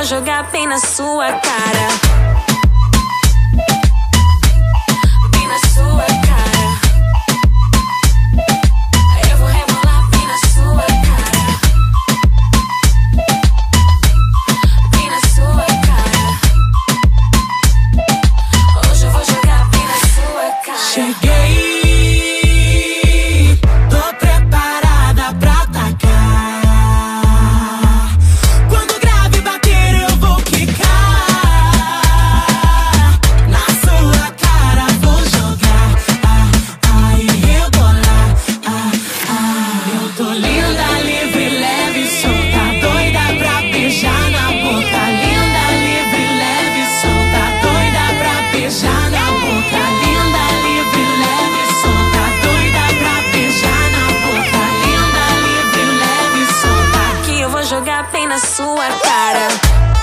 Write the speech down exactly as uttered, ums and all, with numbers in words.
jogar bem na sua cara. Bem na sua cara. Eu vou rebolar bem na sua cara. Bem na sua cara. Hoje eu vou jogar bem na sua cara. Cheguei, tô preparada pra atacar. Quando o grave bater eu vou quicar. Na sua cara vou jogar, ah, ah, e rebolar, ah, ah. Eu tô linda, livre, leve, solta, doida pra beijar na boca. Linda, livre, leve, solta, doida pra beijar na boca. Linda, livre, leve, solta, doida pra beijar na boca. Linda, livre, leve, solta. Que eu vou jogar bem na sua cara.